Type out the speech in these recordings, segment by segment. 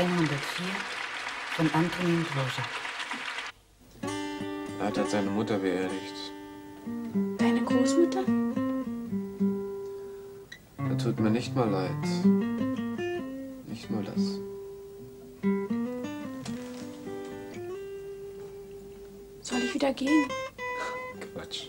104 von Antonin Dvořák. Er hat seine Mutter beerdigt. Deine Großmutter? Er tut mir nicht mal leid. Nicht nur das. Soll ich wieder gehen? Quatsch.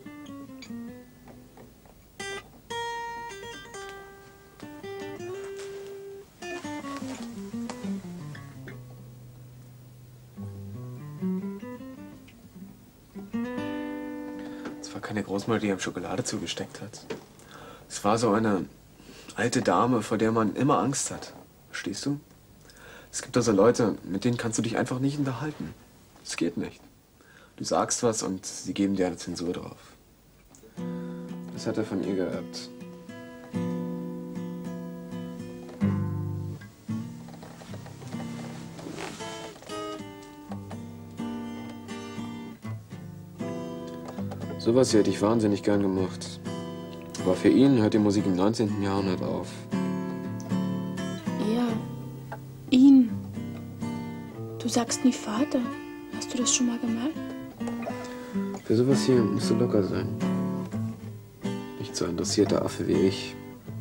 Es war keine Großmutter, die ihm Schokolade zugesteckt hat. Es war so eine alte Dame, vor der man immer Angst hat. Verstehst du? Es gibt also Leute, mit denen kannst du dich einfach nicht unterhalten. Es geht nicht. Du sagst was und sie geben dir eine Zensur drauf. Das hat er von ihr geerbt. Sowas hier hätte ich wahnsinnig gern gemacht. Aber für ihn hört die Musik im 19. Jahrhundert auf. Ja, ihn. Du sagst nie Vater. Hast du das schon mal gemalt? Für sowas hier musst du locker sein. Nicht so ein interessierter Affe wie ich.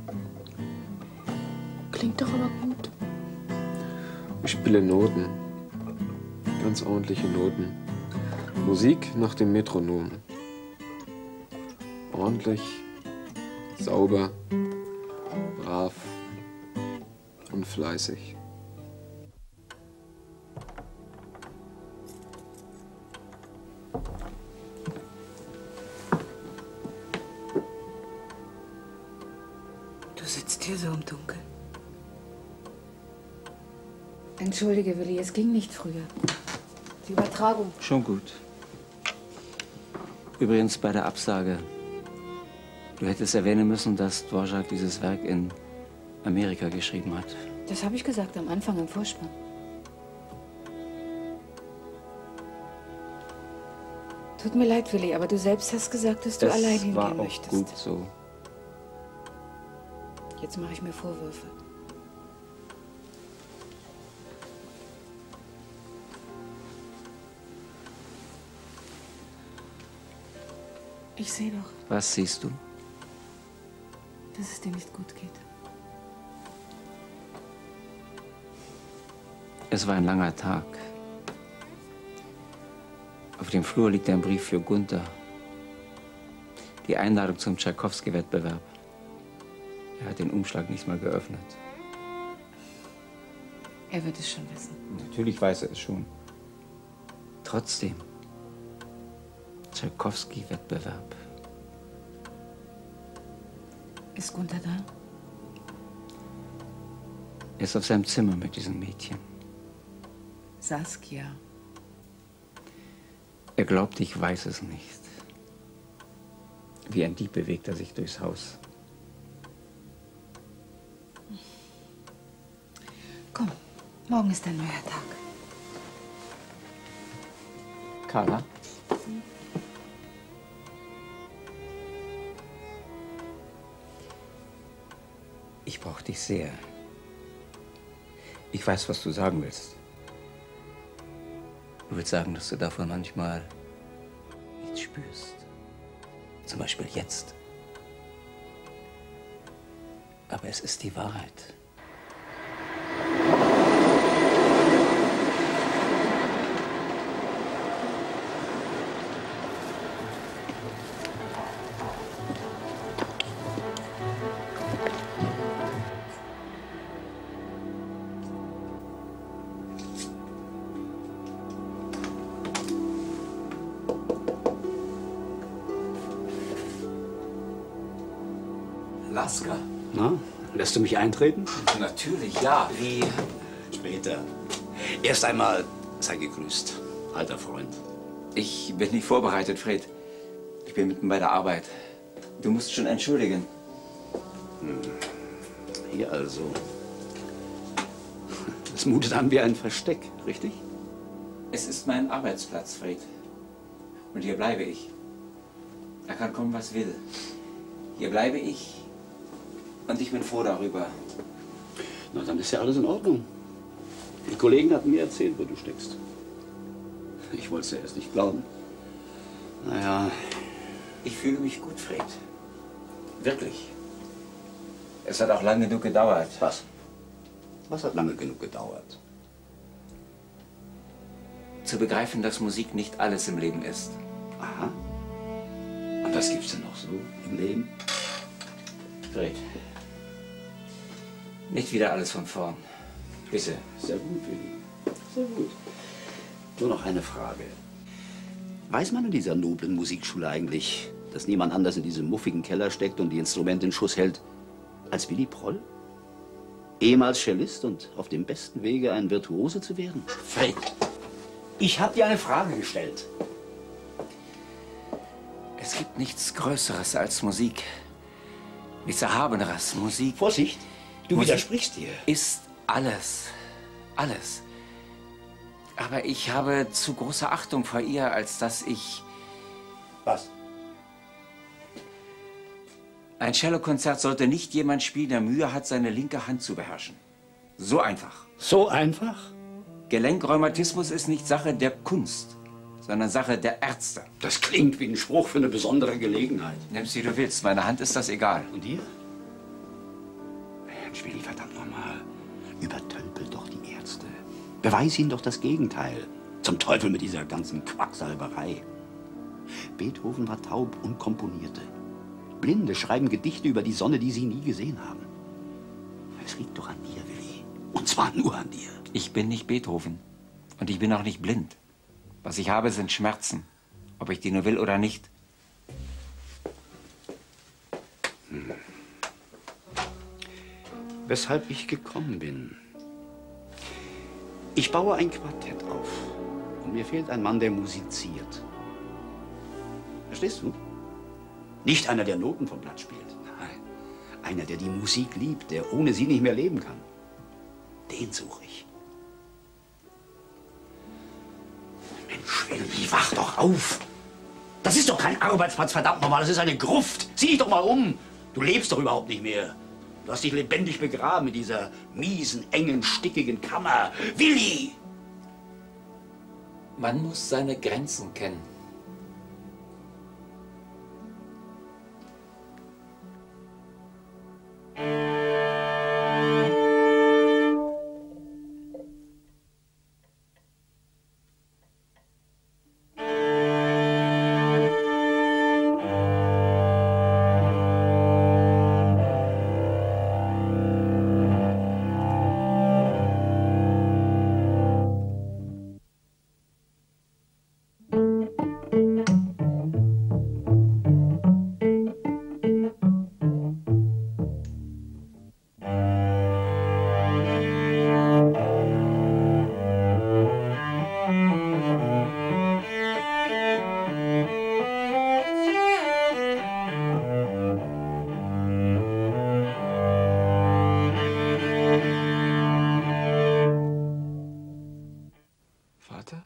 Klingt doch aber gut. Ich spiele Noten. Ganz ordentliche Noten. Musik nach dem Metronom. Ordentlich, sauber, brav und fleißig. Du sitzt hier so im Dunkeln. Entschuldige, Willi, es ging nicht früher. Die Übertragung. Schon gut. Übrigens bei der Absage. Du hättest erwähnen müssen, dass Dvořák dieses Werk in Amerika geschrieben hat. Das habe ich gesagt am Anfang im Vorspann. Tut mir leid, Willi, aber du selbst hast gesagt, dass du allein hingehen war auch möchtest. gut so. Jetzt mache ich mir Vorwürfe. Ich sehe doch, Was siehst du? dass es dir nicht gut geht. Es war ein langer Tag. Auf dem Flur liegt ein Brief für Gunther. Die Einladung zum Tschaikowski-Wettbewerb. Er hat den Umschlag nicht mal geöffnet. Er wird es schon wissen. Natürlich weiß er es schon. Trotzdem. Tschaikowski-Wettbewerb. Ist Gunther da? Er ist auf seinem Zimmer mit diesem Mädchen. Saskia. Er glaubt, ich weiß es nicht. Wie ein Dieb bewegt er sich durchs Haus. Komm, morgen ist ein neuer Tag. Carla? Ich brauche dich sehr. Ich weiß, was du sagen willst. Du willst sagen, dass du davon manchmal nichts spürst. Zum Beispiel jetzt. Aber es ist die Wahrheit. Laska. Na, lässt du mich eintreten? Natürlich, ja. Wie? Später. Erst einmal sei gegrüßt, alter Freund. Ich bin nicht vorbereitet, Fred. Ich bin mitten bei der Arbeit. Du musst schon entschuldigen. Hier also. Es mutet an wie ein Versteck, richtig? Es ist mein Arbeitsplatz, Fred. Und hier bleibe ich. Da kann kommen, was will. Hier bleibe ich. Und ich bin froh darüber. Na, dann ist ja alles in Ordnung. Die Kollegen hatten mir erzählt, wo du steckst. Ich wollte es ja erst nicht glauben. Naja, Ich fühle mich gut, Fred. Wirklich. Es hat auch lange genug gedauert. was? Was hat lange genug gedauert? Zu begreifen, dass Musik nicht alles im Leben ist. Aha. Und was gibt's denn noch so im Leben? Fred. Nicht wieder alles von vorn. Bitte. Sehr gut, Willi. Sehr gut. Nur noch eine Frage. Weiß man in dieser noblen Musikschule eigentlich, dass niemand anders in diesem muffigen Keller steckt und die Instrumente in Schuss hält als Willi Proll? Ehemals Cellist und auf dem besten Wege, ein Virtuose zu werden? Fred, ich habe dir eine Frage gestellt. Es gibt nichts Größeres als Musik. Nichts Erhabeneres. Musik Vorsicht, du Musik widersprichst dir. ist alles. Alles. Aber ich habe zu große Achtung vor ihr, als dass ich... Was? Ein Cellokonzert sollte nicht jemand spielen, der Mühe hat, seine linke Hand zu beherrschen. So einfach. So einfach? Gelenkrheumatismus ist nicht Sache der Kunst, sondern Sache der Ärzte. Das klingt wie ein Spruch für eine besondere Gelegenheit. Nimm's, wie du willst. Meiner Hand ist das egal. Und dir? Mensch, Willi, verdammt nochmal. Übertölpel doch die Ärzte. Beweis ihnen doch das Gegenteil. Zum Teufel mit dieser ganzen Quacksalberei. Beethoven war taub und komponierte. Blinde schreiben Gedichte über die Sonne, die sie nie gesehen haben. Es liegt doch an dir, Willi. Und zwar nur an dir. Ich bin nicht Beethoven. Und ich bin auch nicht blind. Was ich habe, sind Schmerzen. Ob ich die nur will oder nicht. Weshalb ich gekommen bin. Ich baue ein Quartett auf. Und mir fehlt ein Mann, der musiziert. Verstehst du? Nicht einer, der Noten vom Blatt spielt. Nein. Einer, der die Musik liebt, der ohne sie nicht mehr leben kann. Den suche ich. Mensch, Willi, wach doch auf! Das ist doch kein Arbeitsplatz, verdammt nochmal. Das ist eine Gruft. Sieh dich doch mal um. Du lebst doch überhaupt nicht mehr. Du hast dich lebendig begraben in dieser miesen, engen, stickigen Kammer. Willi! Man muss seine Grenzen kennen. Vater?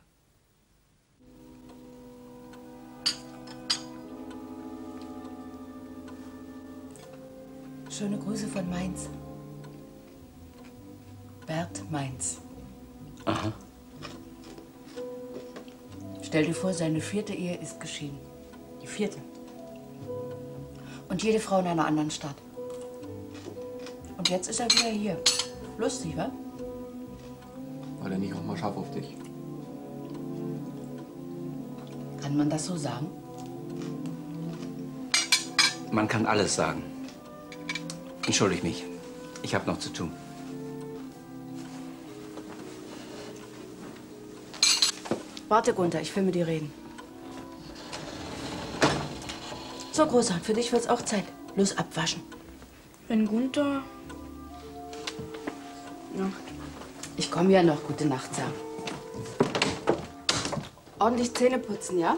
Schöne Grüße von Mainz. Bert Mainz. Aha. Stell dir vor, seine 4. Ehe ist geschieden. Die 4. Und jede Frau in einer anderen Stadt. Und jetzt ist er wieder hier. Lustig, wa? War der nicht auch mal scharf auf dich? Kann man das so sagen? Man kann alles sagen. Entschuldige mich. Ich habe noch zu tun. Warte, Gunther, ich will mit dir reden. So, Großer, für dich wird's auch Zeit. Los, abwaschen. Wenn Gunther... Nacht. Ich komme ja noch. Gute Nacht sagen. Ordentlich Zähne putzen, ja?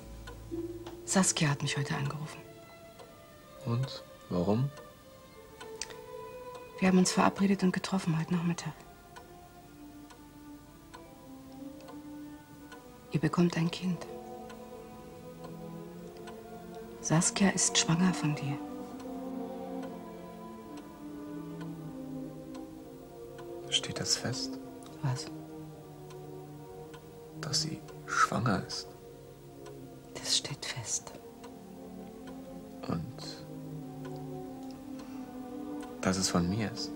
Saskia hat mich heute angerufen. Und? Warum? Wir haben uns verabredet und getroffen heute Nachmittag. Ihr bekommt ein Kind. Saskia ist schwanger von dir. Steht das fest? Was? Dass sie schwanger ist. Das steht fest. Und dass es von mir ist.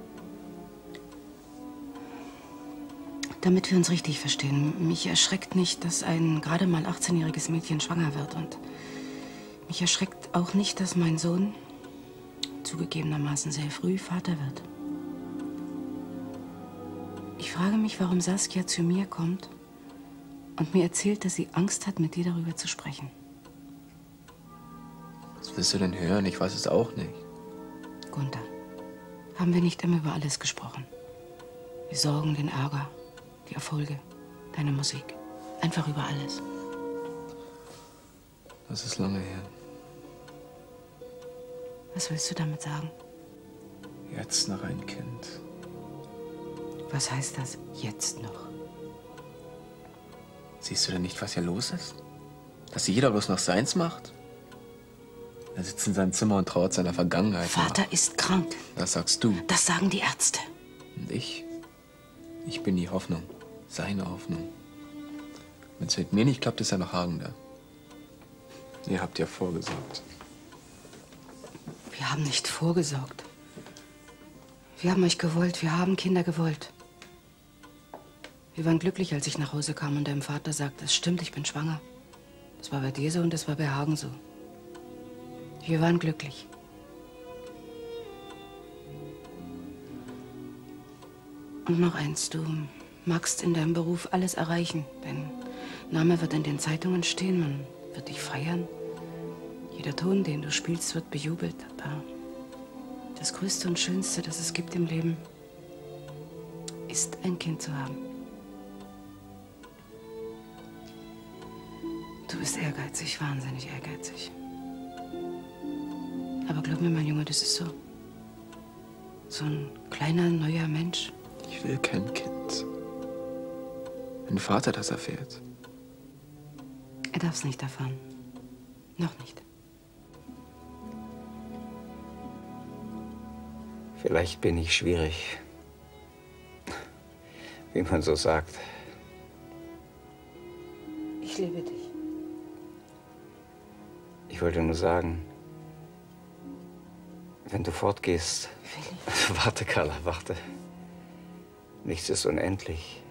Damit wir uns richtig verstehen, mich erschreckt nicht, dass ein gerade mal 18-jähriges Mädchen schwanger wird. Und mich erschreckt auch nicht, dass mein Sohn zugegebenermaßen sehr früh Vater wird. Ich frage mich, warum Saskia zu mir kommt und mir erzählt, dass sie Angst hat, mit dir darüber zu sprechen. Was willst du denn hören? Ich weiß es auch nicht. Gunther, haben wir nicht immer über alles gesprochen? Die Sorgen, den Ärger, die Erfolge, deine Musik. Einfach über alles. Das ist lange her. Was willst du damit sagen? Jetzt noch ein Kind. Was heißt das jetzt noch? Siehst du denn nicht, was hier los ist? Dass jeder bloß noch seins macht? Er sitzt in seinem Zimmer und trauert seiner Vergangenheit. Vater ist krank. Das sagst du. Das sagen die Ärzte. Und ich? Ich bin die Hoffnung. Seine Hoffnung. Wenn es mit mir nicht klappt, ist er noch Hagender. Ihr habt ja vorgesorgt. Wir haben nicht vorgesorgt. Wir haben euch gewollt. Wir haben Kinder gewollt. Wir waren glücklich, als ich nach Hause kam und deinem Vater sagte, es stimmt, ich bin schwanger. Das war bei dir so und das war bei Hagen so. Wir waren glücklich. Und noch eins, du magst in deinem Beruf alles erreichen. Dein Name wird in den Zeitungen stehen, man wird dich feiern. Jeder Ton, den du spielst, wird bejubelt. Aber das Größte und Schönste, das es gibt im Leben, ist, ein Kind zu haben. Du bist ehrgeizig, wahnsinnig ehrgeizig. Aber glaub mir, mein Junge, das ist so. So ein kleiner, neuer Mensch. Ich will kein Kind. Wenn Vater das erfährt. Er darf es nicht erfahren. Noch nicht. Vielleicht bin ich schwierig, wie man so sagt. Ich liebe dich. Ich wollte nur sagen, wenn du fortgehst... Warte, Carla, warte. Nichts ist unendlich.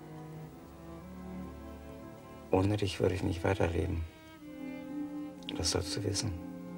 Ohne dich würde ich nicht weiterleben. Das sollst du wissen.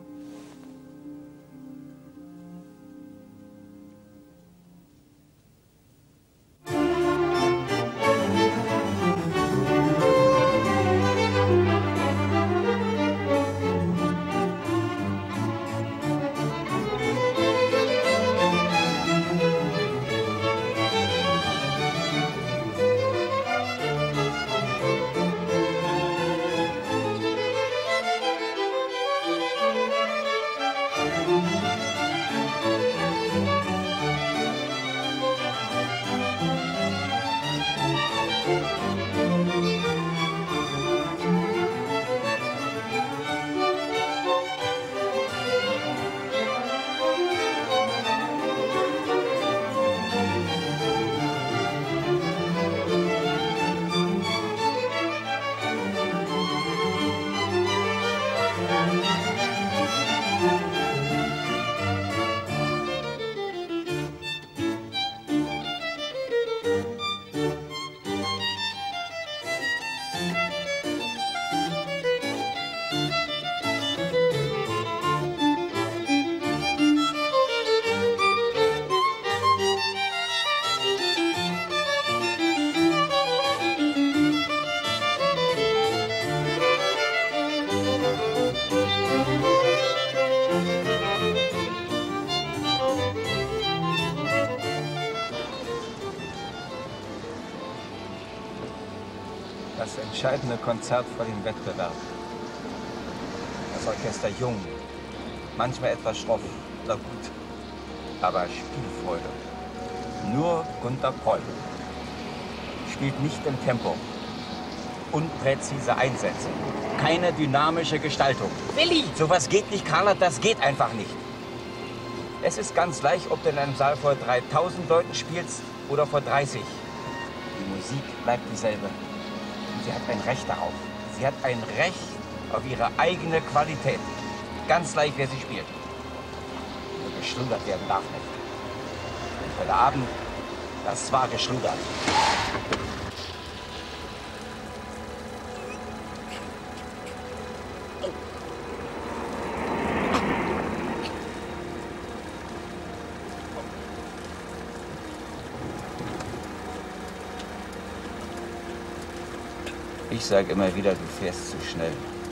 Das entscheidende Konzert vor dem Wettbewerb. Das Orchester jung, manchmal etwas schroff, oder gut. aber Spielfreude. Nur Gunter Poll. Spielt nicht im Tempo. Unpräzise Einsätze. Keine dynamische Gestaltung. Willi! Sowas geht nicht, Carla, das geht einfach nicht. Es ist ganz gleich, ob du in einem Saal vor 3000 Leuten spielst oder vor 30. Die Musik bleibt dieselbe. Und sie hat ein Recht darauf. Sie hat ein Recht auf ihre eigene Qualität. Ganz gleich, wer sie spielt. Nur geschludert werden darf nicht. Und heute Abend, das war geschludert. Ich sage immer wieder, du fährst zu schnell.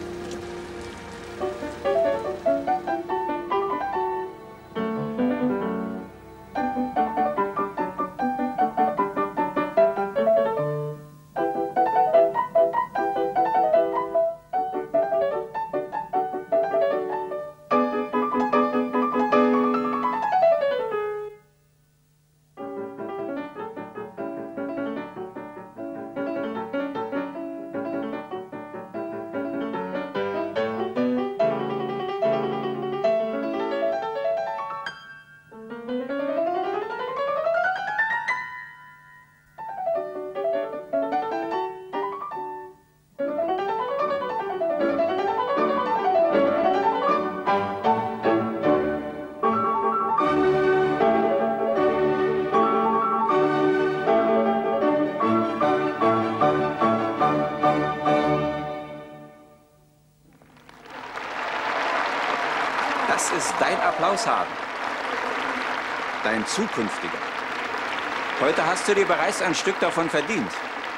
Das ist dein Applaushaken. Dein zukünftiger. Heute hast du dir bereits ein Stück davon verdient.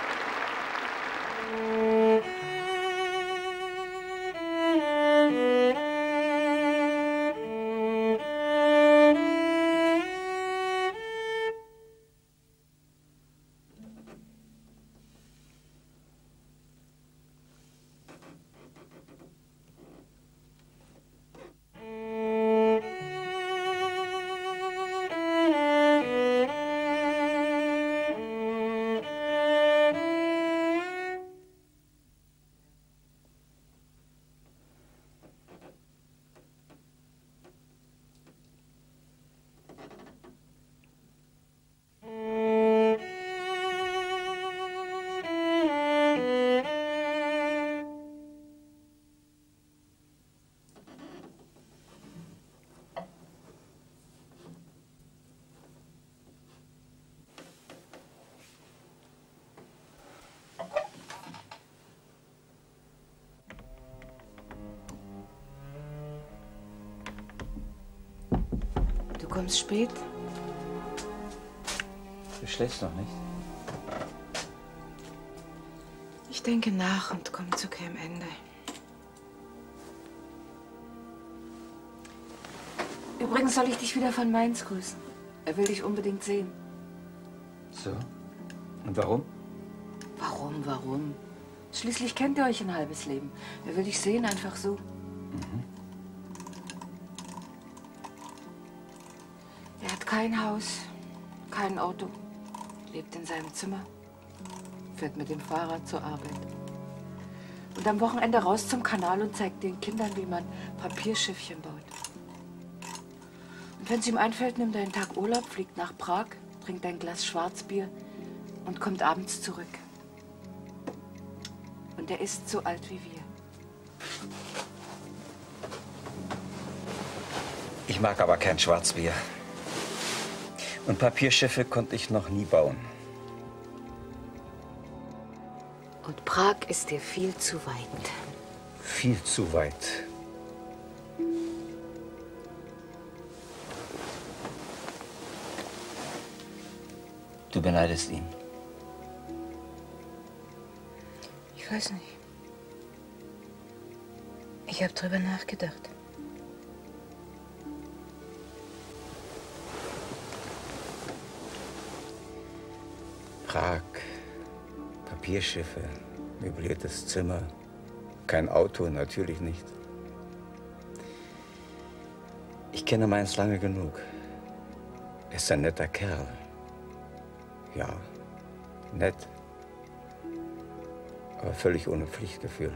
Du kommst spät. Du schläfst noch nicht. Ich denke nach und komme zu keinem Ende. Übrigens soll ich dich wieder von Mainz grüßen. Er will dich unbedingt sehen. So. Und warum? Warum? Schließlich kennt ihr euch ein halbes Leben. Er will dich sehen, einfach so. Er hat kein Haus, kein Auto, lebt in seinem Zimmer, fährt mit dem Fahrrad zur Arbeit. Und am Wochenende raus zum Kanal und zeigt den Kindern, wie man Papierschiffchen baut. Und wenn es ihm einfällt, nimmt er einen Tag Urlaub, fliegt nach Prag, trinkt ein Glas Schwarzbier und kommt abends zurück. Und er ist so alt wie wir. Ich mag aber kein Schwarzbier. Und Papierschiffe konnte ich noch nie bauen. Und Prag ist dir viel zu weit. Viel zu weit. Du beneidest ihn. Ich weiß nicht. Ich habe drüber nachgedacht. Prag, Papierschiffe, möbliertes Zimmer, kein Auto, natürlich nicht. Ich kenne Mainz lange genug. ist ein netter Kerl. Ja, nett. Aber völlig ohne Pflichtgefühl.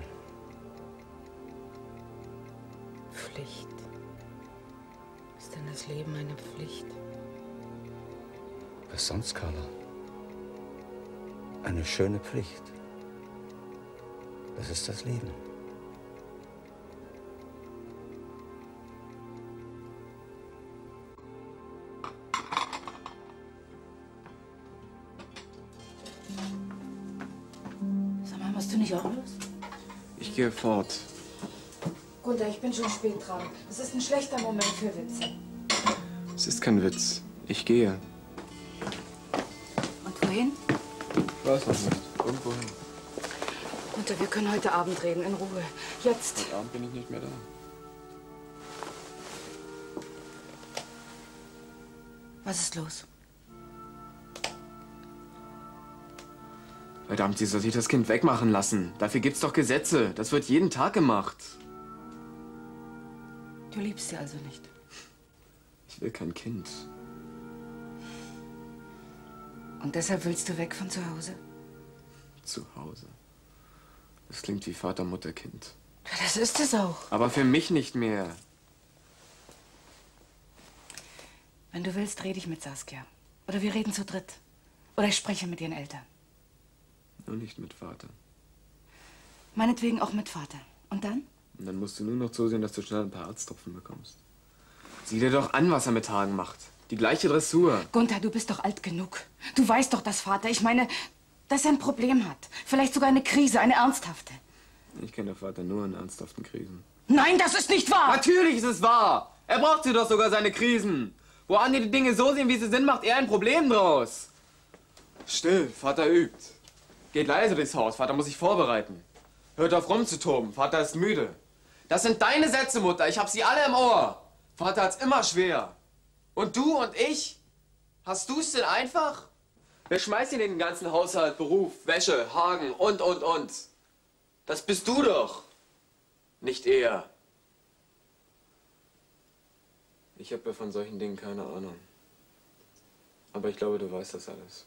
Pflicht. Ist denn das Leben eine Pflicht? Was sonst, Carla? Eine schöne Pflicht. Das ist das Leben. Sag mal, musst du nicht auch los? Ich gehe fort. Gunther, ich bin schon spät dran. Das ist ein schlechter Moment für Witze. Es ist kein Witz. Ich gehe. Und wohin? Ich weiß noch nicht. Irgendwohin. Gunther, wir können heute Abend reden, in Ruhe. Jetzt. Heute Abend bin ich nicht mehr da. Was ist los? Verdammt, sie soll sich das Kind wegmachen lassen. Dafür gibt's doch Gesetze. Das wird jeden Tag gemacht. Du liebst sie also nicht. Ich will kein Kind. Und deshalb willst du weg von zu Hause? Zu Hause. Das klingt wie Vater, Mutter, Kind. Ja, das ist es auch. Aber für mich nicht mehr. Wenn du willst, rede ich mit Saskia. Oder wir reden zu dritt. Oder ich spreche mit ihren Eltern. Nur nicht mit Vater. Meinetwegen auch mit Vater. Und dann? Und dann musst du nur noch zusehen, dass du schnell ein paar Arzttropfen bekommst. Sieh dir doch an, was er mit Hagen macht. Die gleiche Dressur. Gunther, du bist doch alt genug. Du weißt doch, dass Vater, ich meine, dass er ein Problem hat. Vielleicht sogar eine Krise, eine ernsthafte. Ich kenne Vater nur in ernsthaften Krisen. Nein, das ist nicht wahr! Natürlich ist es wahr! Er braucht sie doch sogar seine Krisen. Wo andere die Dinge so sehen, wie sie sind, macht er ein Problem draus. Still, Vater übt. Geht leise durchs Haus, Vater muss sich vorbereiten. Hört auf rumzutoben, Vater ist müde. Das sind deine Sätze, Mutter, ich hab sie alle im Ohr. Vater hat's immer schwer. Und du und ich? Hast du's denn einfach? Wer schmeißt dir den ganzen Haushalt, Beruf, Wäsche, Hagen und? Das bist du doch. Nicht er. Ich habe ja von solchen Dingen keine Ahnung. Aber ich glaube, du weißt das alles.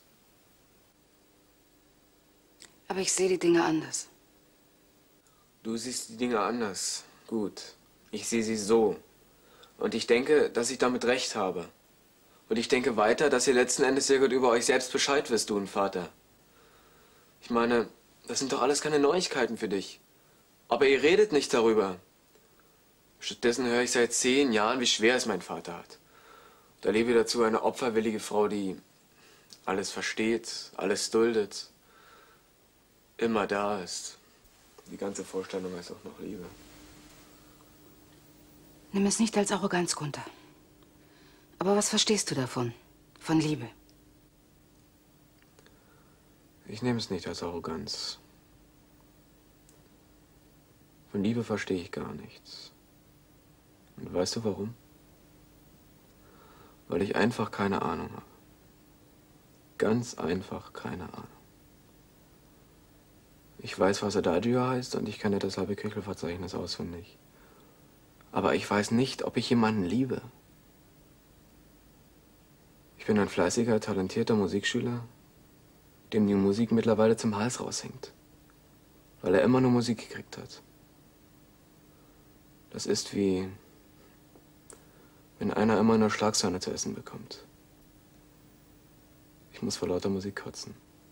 Aber ich sehe die Dinge anders. Du siehst die Dinge anders. Gut. Ich sehe sie so. Und ich denke, dass ich damit recht habe. Und ich denke weiter, dass ihr letzten Endes sehr gut über euch selbst Bescheid wisst, du und Vater. Ich meine, das sind doch alles keine Neuigkeiten für dich. Aber ihr redet nicht darüber. Stattdessen höre ich seit 10 Jahren, wie schwer es mein Vater hat. Und erlebe dazu eine opferwillige Frau, die alles versteht, alles duldet, immer da ist. Die ganze Vorstellung ist auch noch Liebe. Nimm es nicht als Arroganz, Gunther. Aber was verstehst du davon? Von Liebe? Ich nehme es nicht als Arroganz. Von Liebe verstehe ich gar nichts. Und weißt du warum? Weil ich einfach keine Ahnung habe. Ganz einfach keine Ahnung. Ich weiß, was Adagio heißt und ich kenne das halbe Köchelverzeichnis auswendig. Aber ich weiß nicht, ob ich jemanden liebe. Ich bin ein fleißiger, talentierter Musikschüler, dem die Musik mittlerweile zum Hals raushängt. Weil er immer nur Musik gekriegt hat. Das ist wie, wenn einer immer nur Schlagsahne zu essen bekommt. Ich muss vor lauter Musik kotzen.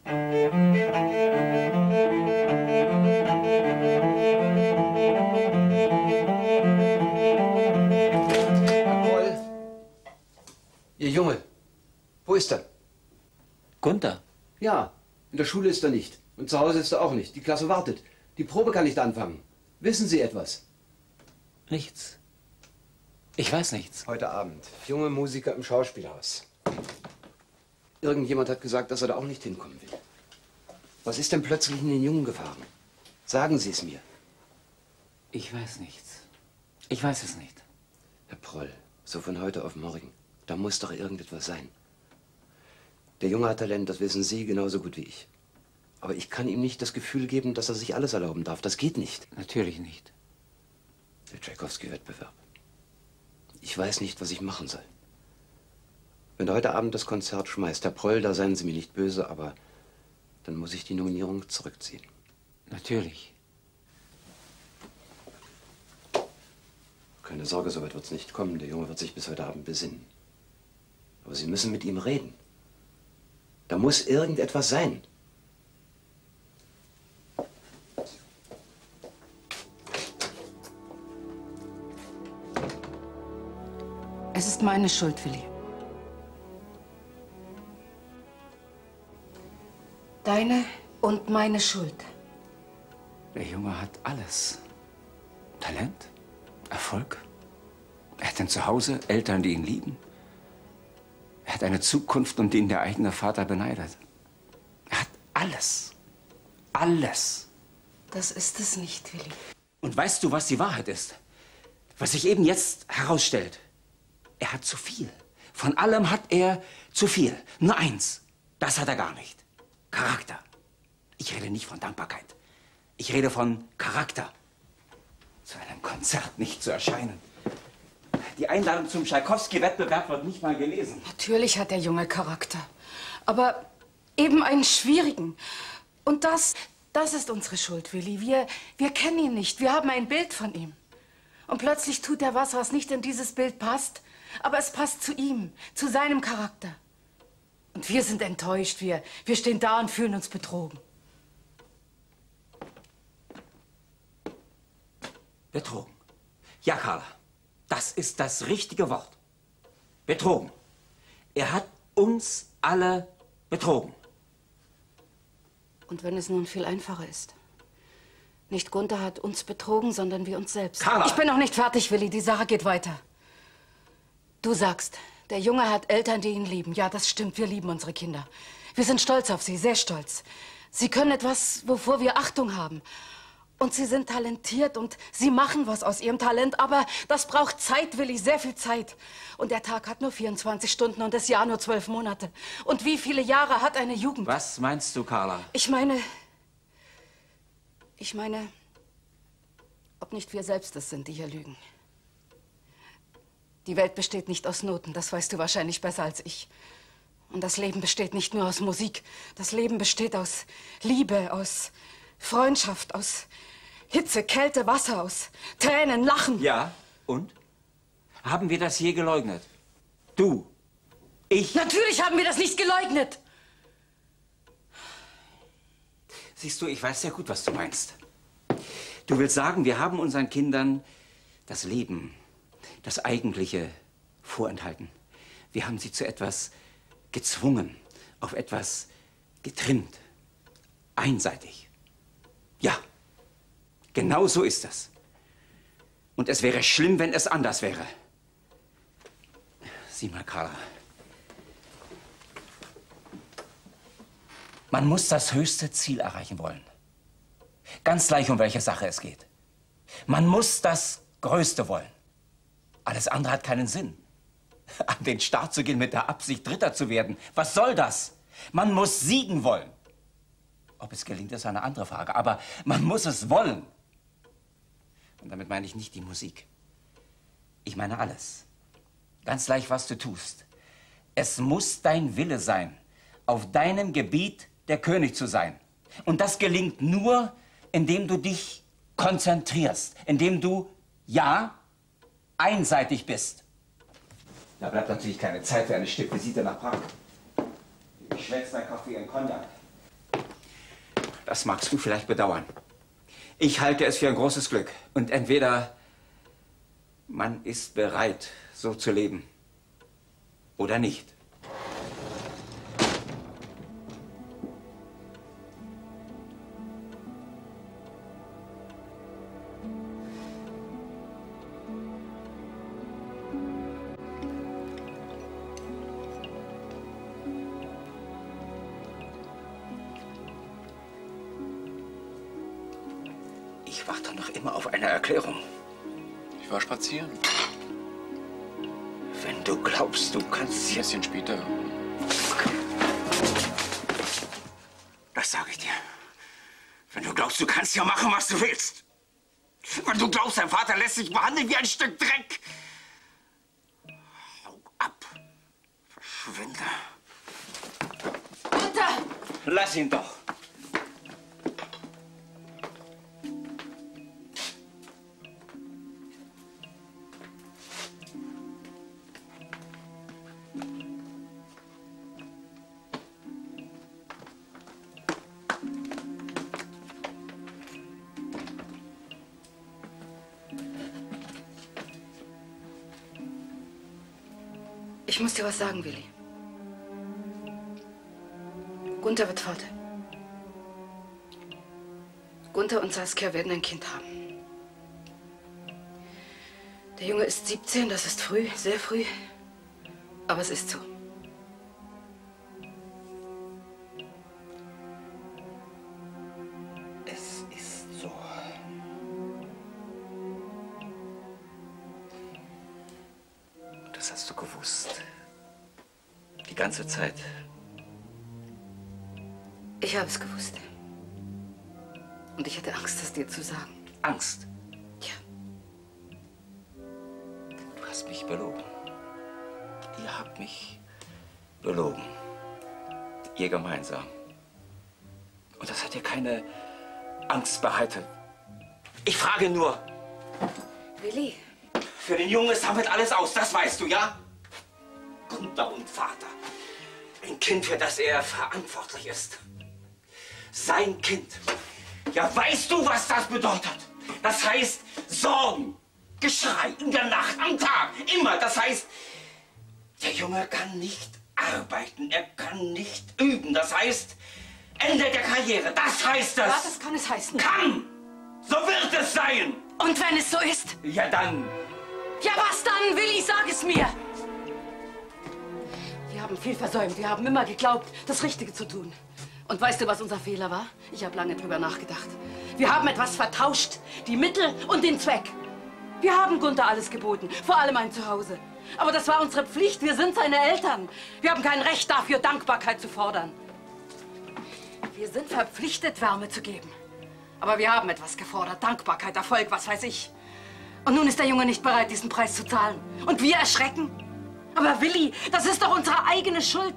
Ihr Junge, wo ist er? Gunther? Ja, in der Schule ist er nicht. Und zu Hause ist er auch nicht. Die Klasse wartet. Die Probe kann nicht anfangen. Wissen Sie etwas? Nichts. Ich weiß nichts. Heute Abend. Junge Musiker im Schauspielhaus. Irgendjemand hat gesagt, dass er da auch nicht hinkommen will. Was ist denn plötzlich in den Jungen gefahren? Sagen Sie es mir. Ich weiß nichts. Ich weiß es nicht. Herr Proll, so von heute auf morgen. Da muss doch irgendetwas sein. Der Junge hat Talent, das wissen Sie genauso gut wie ich. Aber ich kann ihm nicht das Gefühl geben, dass er sich alles erlauben darf. Das geht nicht. Natürlich nicht. Der Tschaikowski-Wettbewerb. Ich weiß nicht, was ich machen soll. Wenn du heute Abend das Konzert schmeißt, Herr Proll, da seien Sie mir nicht böse, aber dann muss ich die Nominierung zurückziehen. Natürlich. Keine Sorge, so weit wird's nicht kommen. Der Junge wird sich bis heute Abend besinnen. Aber Sie müssen mit ihm reden. Da muss irgendetwas sein. Es ist meine Schuld, Willi. Deine und meine Schuld. Der Junge hat alles. Talent, Erfolg. Er hat ein Zuhause, Eltern, die ihn lieben. Er hat eine Zukunft, um die ihn der eigene Vater beneidet. Er hat alles. Alles. Das ist es nicht, Willi. Und weißt du, was die Wahrheit ist? Was sich eben jetzt herausstellt? Er hat zu viel. Von allem hat er zu viel. Nur eins, das hat er gar nicht. Charakter. Ich rede nicht von Dankbarkeit. Ich rede von Charakter. Zu einem Konzert nicht zu erscheinen. Die Einladung zum Tschaikowski-Wettbewerb wird nicht mal gelesen. Natürlich hat der Junge Charakter. Aber eben einen schwierigen. Und das ist unsere Schuld, Willi. Wir kennen ihn nicht. Wir haben ein Bild von ihm. Und plötzlich tut er was nicht in dieses Bild passt. Aber es passt zu ihm, zu seinem Charakter. Und wir sind enttäuscht. Wir stehen da und fühlen uns betrogen. Betrogen. Ja, Carla, das ist das richtige Wort. Betrogen. Er hat uns alle betrogen. Und wenn es nun viel einfacher ist. Nicht Gunther hat uns betrogen, sondern wir uns selbst. Carla! Ich bin noch nicht fertig, Willi. Die Sache geht weiter. Du sagst, der Junge hat Eltern, die ihn lieben. Ja, das stimmt. Wir lieben unsere Kinder. Wir sind stolz auf sie, sehr stolz. Sie können etwas, wovor wir Achtung haben. Und sie sind talentiert und sie machen was aus ihrem Talent. Aber das braucht Zeit, Willi, sehr viel Zeit. Und der Tag hat nur 24 Stunden und das Jahr nur 12 Monate. Und wie viele Jahre hat eine Jugend? Was meinst du, Carla? Ich meine, ob nicht wir selbst es sind, die hier lügen. Die Welt besteht nicht aus Noten, das weißt du wahrscheinlich besser als ich. Und das Leben besteht nicht nur aus Musik. Das Leben besteht aus Liebe, aus Freundschaft, aus Hitze, Kälte, Wasser, aus Tränen, Lachen. Ja, und? Haben wir das je geleugnet? Du, ich... Natürlich haben wir das nicht geleugnet. Siehst du, ich weiß sehr gut, was du meinst. Du willst sagen, wir haben unseren Kindern das Leben, das Eigentliche vorenthalten. Wir haben sie zu etwas gezwungen, auf etwas getrimmt, einseitig. Ja, genau so ist das. Und es wäre schlimm, wenn es anders wäre. Sieh mal, Carla. Man muss das höchste Ziel erreichen wollen. Ganz gleich, um welche Sache es geht. Man muss das Größte wollen. Alles andere hat keinen Sinn. An den Start zu gehen mit der Absicht, Dritter zu werden. Was soll das? Man muss siegen wollen. Ob es gelingt, ist eine andere Frage. Aber man muss es wollen. Und damit meine ich nicht die Musik. Ich meine alles. Ganz gleich, was du tust. Es muss dein Wille sein, auf deinem Gebiet der König zu sein. Und das gelingt nur, indem du dich konzentrierst. Indem du, ja, einseitig bist. Da bleibt natürlich keine Zeit für eine Stippvisite nach Prag. Ich schwätze dein Kaffee in Cognac. Das magst du vielleicht bedauern. Ich halte es für ein großes Glück. Und entweder man ist bereit, so zu leben, oder nicht. Ich warte noch immer auf eine Erklärung. Ich war spazieren. Wenn du glaubst, du kannst Ein bisschen später. Das sage ich dir. Wenn du glaubst, du kannst ja machen, was du willst. Wenn du glaubst, dein Vater lässt sich behandeln wie ein Stück Dreck. Hau ab. Schwindler. Gunther! Lass ihn doch. Ich muss dir was sagen, Willi. Gunther wird Vater. Gunther und Saskia werden ein Kind haben. Der Junge ist 17, das ist früh, sehr früh. Aber es ist so. Es ist so. Das hast du gewusst. Die ganze Zeit. Ich habe es gewusst. Und ich hatte Angst, es dir zu sagen. Angst? Ja. Du hast mich belogen. Ihr habt mich belogen. Ihr gemeinsam. Und das hat dir keine Angst bereitet. Ich frage nur. Willi. Für den Jungen ist damit alles aus, das weißt du, ja? Gunther und Vater. Ein Kind, für das er verantwortlich ist. Sein Kind. Ja, weißt du, was das bedeutet? Das heißt Sorgen, Geschrei in der Nacht, am Tag, immer. Das heißt, der Junge kann nicht arbeiten, er kann nicht üben. Das heißt, Ende der Karriere, das heißt es. Ja, das kann es heißen. Kann! So wird es sein! Und wenn es so ist? Ja, dann. Ja, was dann, Willi? Sag es mir! Wir haben viel versäumt. Wir haben immer geglaubt, das Richtige zu tun. Und weißt du, was unser Fehler war? Ich habe lange drüber nachgedacht. Wir haben etwas vertauscht. Die Mittel und den Zweck. Wir haben Gunther alles geboten, vor allem ein Zuhause. Aber das war unsere Pflicht. Wir sind seine Eltern. Wir haben kein Recht dafür, Dankbarkeit zu fordern. Wir sind verpflichtet, Wärme zu geben. Aber wir haben etwas gefordert. Dankbarkeit, Erfolg, was weiß ich. Und nun ist der Junge nicht bereit, diesen Preis zu zahlen. Und wir erschrecken. Aber Willi, das ist doch unsere eigene Schuld.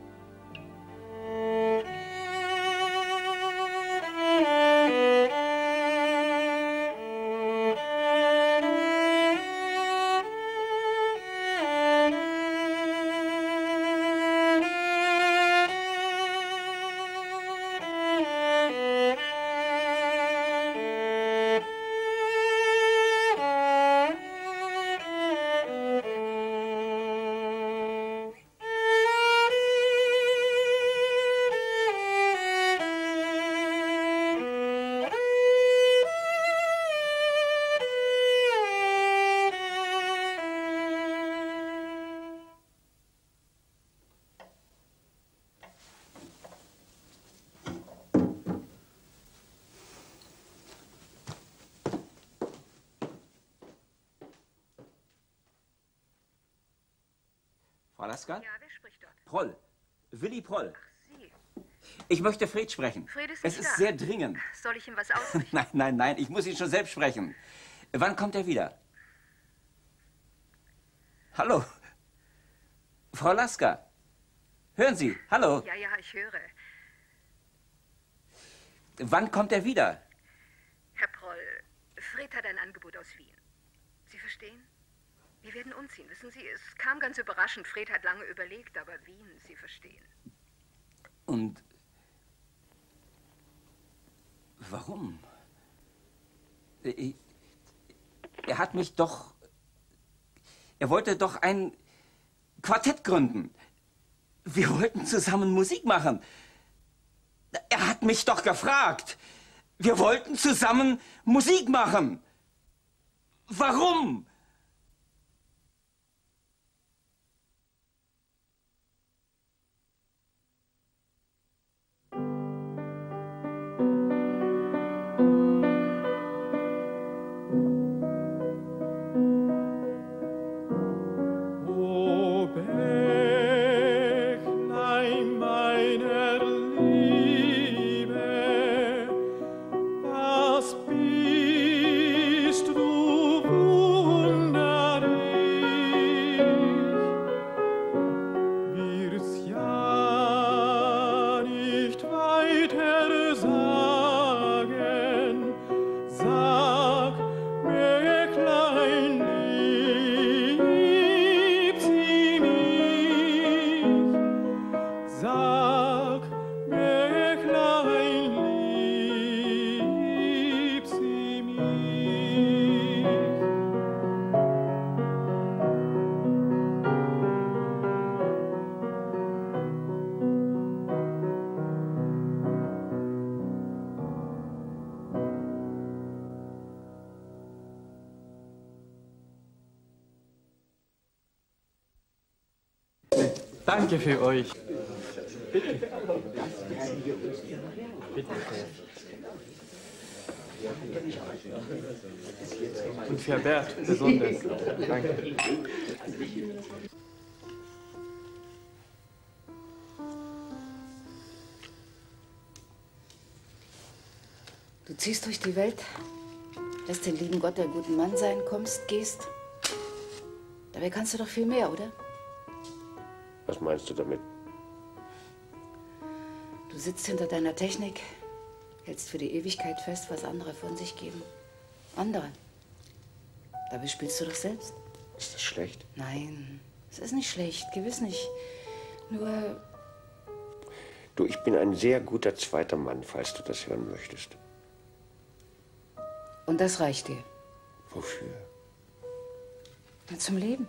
Frau Lasker? Ja, wer spricht dort? Proll. Willi Proll. Ach, Sie. Ich möchte Fred sprechen. Fred ist Es nicht ist da. sehr dringend. Soll ich ihm was ausrichten? Nein, nein, nein, ich muss ihn schon selbst sprechen. Wann kommt er wieder? Hallo? Frau Lasker? Hören Sie? Hallo? Ja, ja, ich höre. Wann kommt er wieder? Herr Proll, Fred hat ein Angebot aus Wien. Sie verstehen? Wir werden umziehen, wissen Sie? Es kam ganz überraschend. Fred hat lange überlegt, aber Wien, Sie verstehen. Und warum? Er hat mich doch... Er wollte doch ein Quartett gründen. Wir wollten zusammen Musik machen. Er hat mich doch gefragt. Wir wollten zusammen Musik machen. Warum? Bist du wohl Tag, Bächlein lieb sie mich. Danke für euch. Bitte. Bitte. Und für Bert besonders. Danke. Du ziehst durch die Welt, lässt den lieben Gott der guten Mann sein, kommst, gehst. Dabei kannst du doch viel mehr, oder? Was meinst du damit? Du sitzt hinter deiner Technik, hältst für die Ewigkeit fest, was andere von sich geben. Andere. Dabei spielst du doch selbst. Ist das schlecht? Nein, es ist nicht schlecht, gewiss nicht. Nur... Du, ich bin ein sehr guter zweiter Mann, falls du das hören möchtest. Und das reicht dir? Wofür? Na, zum Leben.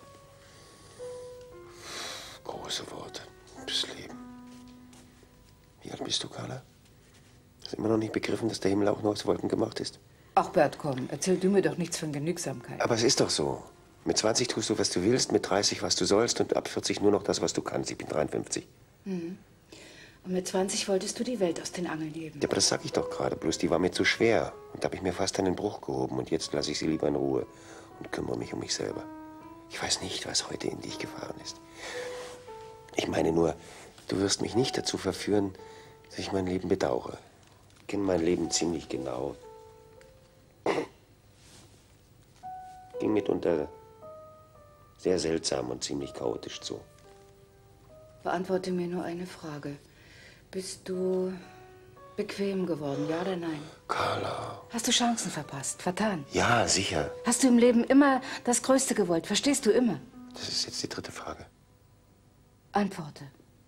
Große Worte. Fürs Leben. Wie alt bist du, Carla? Hast du immer noch nicht begriffen, dass der Himmel auch nur aus Wolken gemacht ist? Ach, Bert, komm, erzähl du mir doch nichts von Genügsamkeit. Aber es ist doch so. Mit 20 tust du, was du willst, mit 30, was du sollst und ab 40 nur noch das, was du kannst. Ich bin 53. Mhm. Und mit 20 wolltest du die Welt aus den Angeln heben. Ja, aber das sag ich doch gerade. Bloß die war mir zu schwer. Und da habe ich mir fast einen Bruch gehoben. Und jetzt lasse ich sie lieber in Ruhe und kümmere mich um mich selber. Ich weiß nicht, was heute in dich gefahren ist. Ich meine nur, du wirst mich nicht dazu verführen, dass ich mein Leben bedauere. Ich kenne mein Leben ziemlich genau. Ging mitunter sehr seltsam und ziemlich chaotisch zu. Beantworte mir nur eine Frage. Bist du bequem geworden, ja oder nein? Carla. Hast du Chancen verpasst, vertan? Ja, sicher. Hast du im Leben immer das Größte gewollt? Verstehst du immer? Das ist jetzt die dritte Frage. Antworte.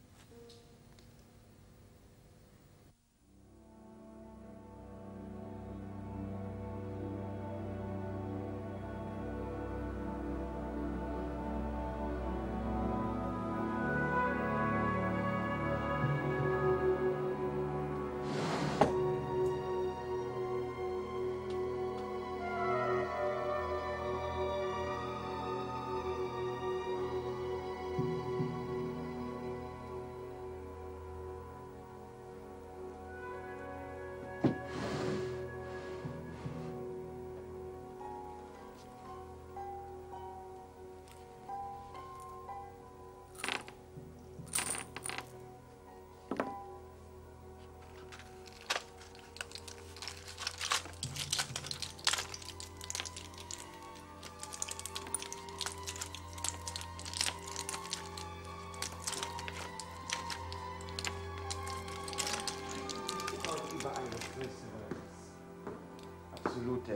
Absolute.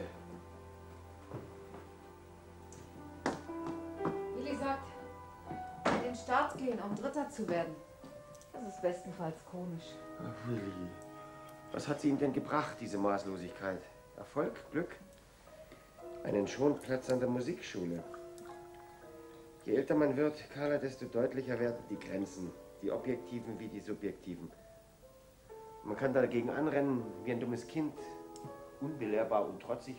Willi sagt, in den Start gehen, um Dritter zu werden. Das ist bestenfalls komisch. Ach, Willi. Was hat sie ihm denn gebracht, diese Maßlosigkeit? Erfolg? Glück? Einen Schonplatz an der Musikschule. Je älter man wird, Carla, desto deutlicher werden die Grenzen. Die objektiven wie die subjektiven. Man kann dagegen anrennen wie ein dummes Kind. Unbelehrbar und trotzig.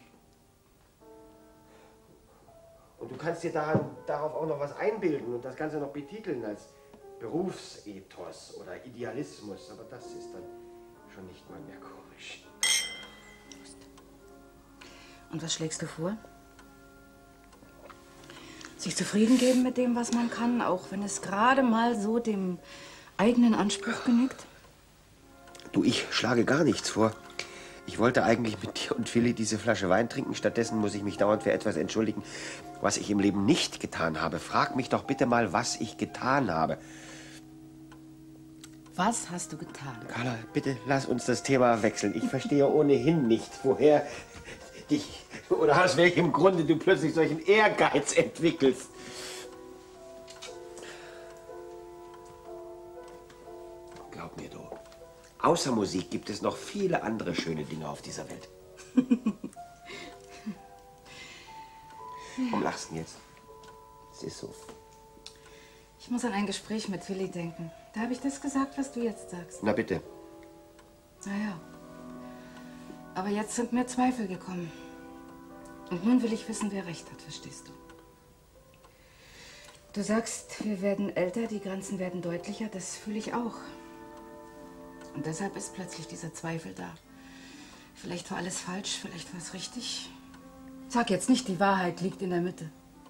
Und du kannst dir darauf auch noch was einbilden und das Ganze noch betiteln als Berufsethos oder Idealismus. Aber das ist dann schon nicht mal mehr komisch. Und was schlägst du vor? Sich zufrieden geben mit dem, was man kann, auch wenn es gerade mal so dem eigenen Anspruch genügt? Du, ich schlage gar nichts vor. Ich wollte eigentlich mit dir und Willi diese Flasche Wein trinken. Stattdessen muss ich mich dauernd für etwas entschuldigen, was ich im Leben nicht getan habe. Frag mich doch bitte mal, was ich getan habe. Was hast du getan? Carla, bitte lass uns das Thema wechseln. Ich verstehe ohnehin nicht, woher dich oder aus welchem Grunde du plötzlich solchen Ehrgeiz entwickelst. Glaub mir, du. Außer Musik gibt es noch viele andere schöne Dinge auf dieser Welt. Warum lachst du denn jetzt? Es ist so. Ich muss an ein Gespräch mit Willi denken. Da habe ich das gesagt, was du jetzt sagst. Na bitte. Naja. Aber jetzt sind mir Zweifel gekommen. Und nun will ich wissen, wer recht hat, verstehst du? Du sagst, wir werden älter, die Grenzen werden deutlicher, das fühle ich auch. Und deshalb ist plötzlich dieser Zweifel da. Vielleicht war alles falsch, vielleicht war es richtig. Sag jetzt nicht, die Wahrheit liegt in der Mitte.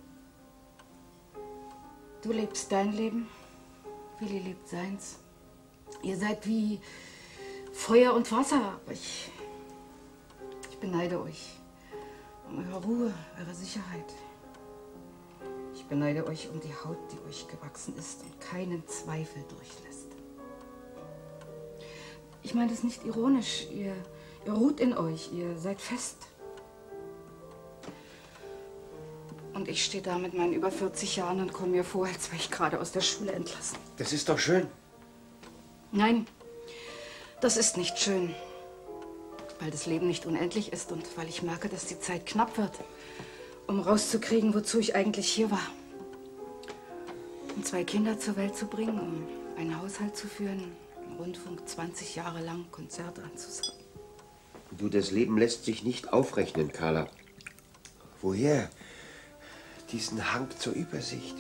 Du lebst dein Leben, Willi lebt seins. Ihr seid wie Feuer und Wasser, aber ich beneide euch um eure Ruhe, eure Sicherheit. Ich beneide euch um die Haut, die euch gewachsen ist und keinen Zweifel durchlässt. Ich meine das nicht ironisch, ihr ruht in euch, ihr seid fest. Und ich stehe da mit meinen über 40 Jahren und komme mir vor, als wäre ich gerade aus der Schule entlassen. Das ist doch schön. Nein, das ist nicht schön. Weil das Leben nicht unendlich ist und weil ich merke, dass die Zeit knapp wird, um rauszukriegen, wozu ich eigentlich hier war. Um 2 Kinder zur Welt zu bringen, um einen Haushalt zu führen, im Rundfunk 20 Jahre lang Konzerte anzusagen. Du, das Leben lässt sich nicht aufrechnen, Carla. Woher diesen Hang zur Übersicht?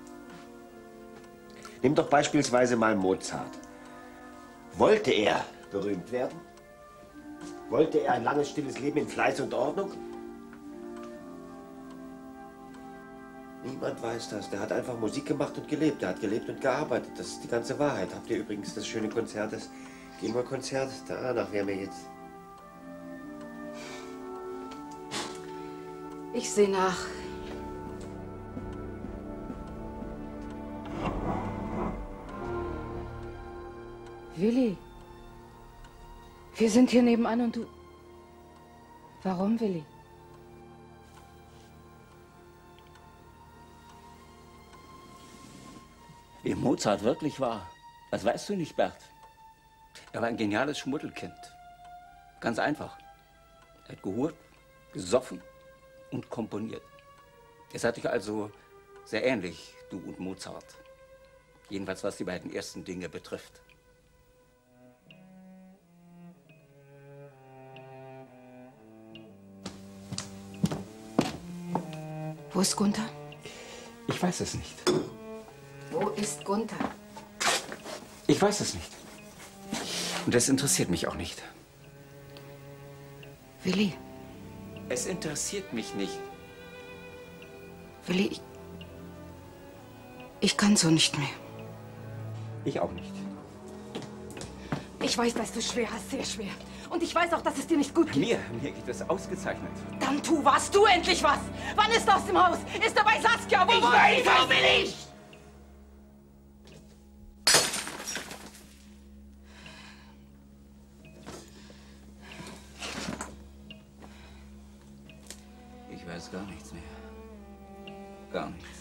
Nimm doch beispielsweise mal Mozart. Wollte er berühmt werden? Wollte er ein langes, stilles Leben in Fleiß und Ordnung? Niemand weiß das. Der hat einfach Musik gemacht und gelebt. Der hat gelebt und gearbeitet. Das ist die ganze Wahrheit. Habt ihr übrigens das schöne Konzert, das GEMA-Konzert? Danach wären wir jetzt. Ich sehe nach. Willi, wir sind hier nebenan und du... Warum, Willi? Wie Mozart wirklich war, das weißt du nicht, Bert. Er war ein geniales Schmuddelkind. Ganz einfach. Er hat gehurt, gesoffen und komponiert. Ihr seid euch also sehr ähnlich, du und Mozart. Jedenfalls, was die beiden ersten Dinge betrifft. Wo ist Gunther? Ich weiß es nicht. Wo ist Gunther? Ich weiß es nicht. Und das interessiert mich auch nicht. Willi. Es interessiert mich nicht. Willi, ich kann so nicht mehr. Ich auch nicht. Ich weiß, dass du schwer hast, sehr schwer. Und ich weiß auch, dass es dir nicht gut geht. Mir geht es ausgezeichnet. Dann tu was, tu endlich was! Wann ist er aus dem Haus? Ist er bei Saskia? Wo will ich? Ich weiß gar nichts mehr. Gar nichts.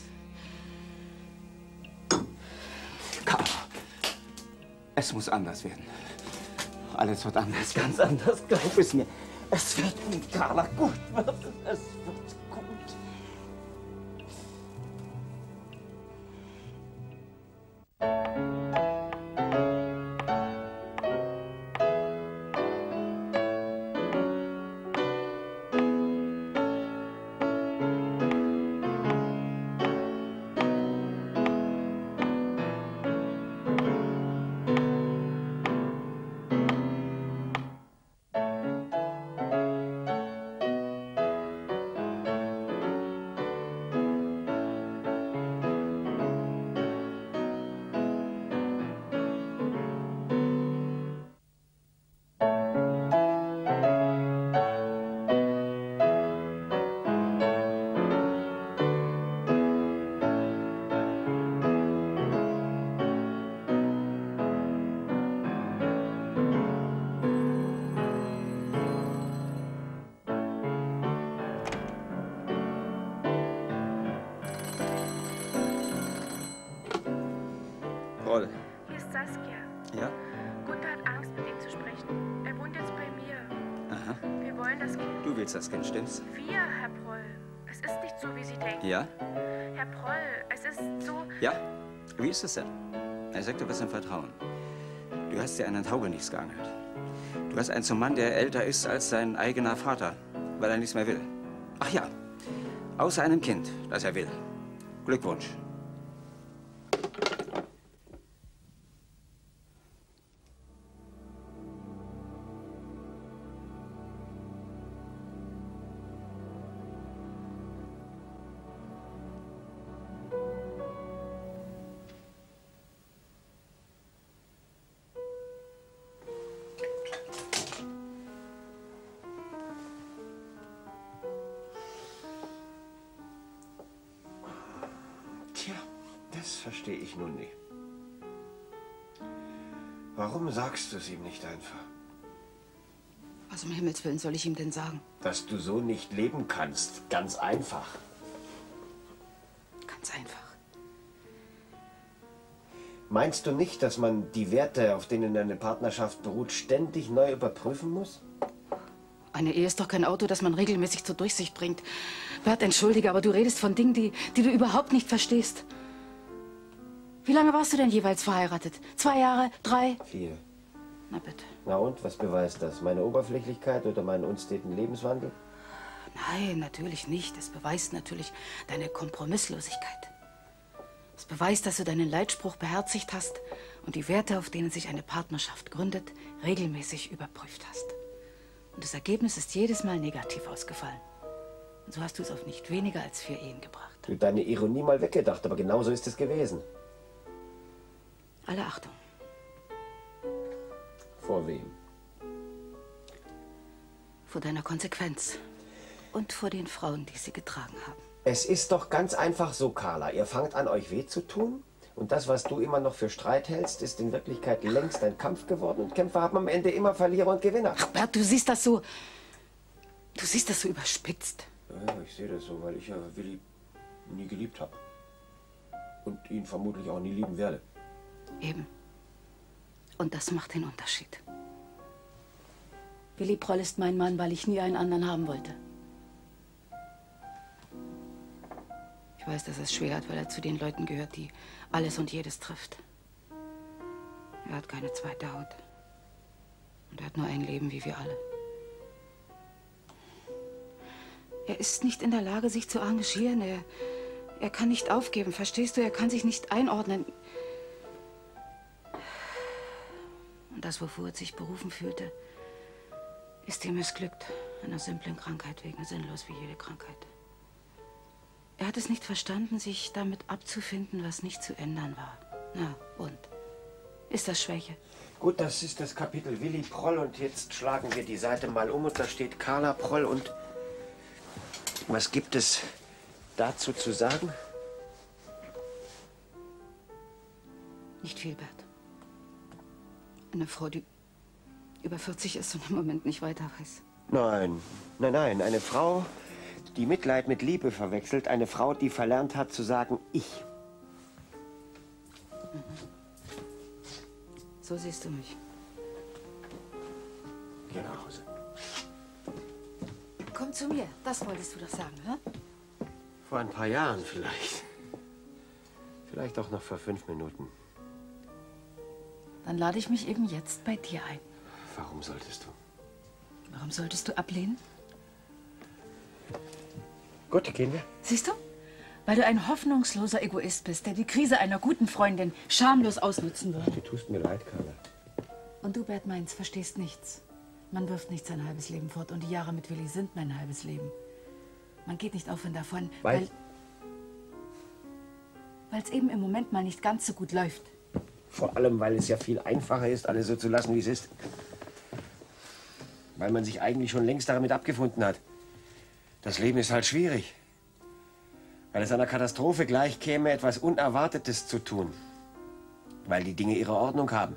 Carla, es muss anders werden. Alles wird anders, ganz anders, glaub es mir. Es wird gut, Carla, gut wird es. Es wird gut. Ja? Gunther hat Angst, mit ihm zu sprechen. Er wohnt jetzt bei mir. Aha. Wir wollen das Kind. Du willst das Kind, stimmt's? Wir, Herr Proll. Es ist nicht so, wie Sie denken. Ja? Herr Proll, es ist so... Ja? Wie ist es denn? Er sagt, du bist im Vertrauen. Du hast dir einen Taugenichts geangelt. Du hast einen zum Mann, der älter ist als sein eigener Vater, weil er nichts mehr will. Ach ja, außer einem Kind, das er will. Glückwunsch. Das verstehe ich nun nicht. Warum sagst du es ihm nicht einfach? Was um Himmels Willen soll ich ihm denn sagen? Dass du so nicht leben kannst. Ganz einfach. Ganz einfach. Meinst du nicht, dass man die Werte, auf denen eine Partnerschaft beruht, ständig neu überprüfen muss? Eine Ehe ist doch kein Auto, das man regelmäßig zur Durchsicht bringt. Bert, entschuldige, aber du redest von Dingen, die du überhaupt nicht verstehst. Wie lange warst du denn jeweils verheiratet? 2 Jahre? 3? 4. Na bitte. Na und, was beweist das? Meine Oberflächlichkeit oder meinen unsteten Lebenswandel? Nein, natürlich nicht. Es beweist natürlich deine Kompromisslosigkeit. Es beweist, dass du deinen Leitspruch beherzigt hast und die Werte, auf denen sich eine Partnerschaft gründet, regelmäßig überprüft hast. Und das Ergebnis ist jedes Mal negativ ausgefallen. Und so hast du es auf nicht weniger als 4 Ehen gebracht. Du, deine Ironie mal weggedacht, aber genau so ist es gewesen. Alle Achtung. Vor wem? Vor deiner Konsequenz. Und vor den Frauen, die sie getragen haben. Es ist doch ganz einfach so, Carla. Ihr fangt an, euch weh zu tun. Und das, was du immer noch für Streit hältst, ist in Wirklichkeit längst ein Kampf geworden. Und Kämpfer haben am Ende immer Verlierer und Gewinner. Ach, Bert, du siehst das so... Du siehst das so überspitzt. Ja, ich sehe das so, weil ich ja Willi nie geliebt habe. Und ihn vermutlich auch nie lieben werde. Eben. Und das macht den Unterschied. Willi Proll ist mein Mann, weil ich nie einen anderen haben wollte. Ich weiß, dass er es schwer hat, weil er zu den Leuten gehört, die alles und jedes trifft. Er hat keine zweite Haut. Und er hat nur ein Leben, wie wir alle. Er ist nicht in der Lage, sich zu engagieren. Er kann nicht aufgeben, verstehst du? Er kann sich nicht einordnen. Und das, wovor er sich berufen fühlte, ist ihm missglückt. Einer simplen Krankheit wegen, sinnlos wie jede Krankheit. Er hat es nicht verstanden, sich damit abzufinden, was nicht zu ändern war. Na, und? Ist das Schwäche? Gut, das ist das Kapitel Willi Proll. Und jetzt schlagen wir die Seite mal um und da steht Carla Proll. Und was gibt es dazu zu sagen? Nicht viel, Bert. Eine Frau, die über 40 ist und im Moment nicht weiter weiß. Nein, nein, nein. Eine Frau, die Mitleid mit Liebe verwechselt. Eine Frau, die verlernt hat zu sagen, ich. So siehst du mich. Geh nach Hause. Komm zu mir. Das wolltest du doch sagen, hä? Vor ein paar Jahren vielleicht. Vielleicht auch noch vor 5 Minuten. Dann lade ich mich eben jetzt bei dir ein. Warum solltest du? Warum solltest du ablehnen? Gut, gehen wir. Siehst du? Weil du ein hoffnungsloser Egoist bist, der die Krise einer guten Freundin schamlos ausnutzen würde. Du tust mir leid, Carla. Und du, Bert, meinst, verstehst nichts. Man wirft nicht sein halbes Leben fort und die Jahre mit Willi sind mein halbes Leben. Man geht nicht auf und davon, weil es eben im Moment mal nicht ganz so gut läuft. Vor allem, weil es ja viel einfacher ist, alles so zu lassen, wie es ist. Weil man sich eigentlich schon längst damit abgefunden hat. Das Leben ist halt schwierig. Weil es einer Katastrophe gleich käme, etwas Unerwartetes zu tun. Weil die Dinge ihre Ordnung haben.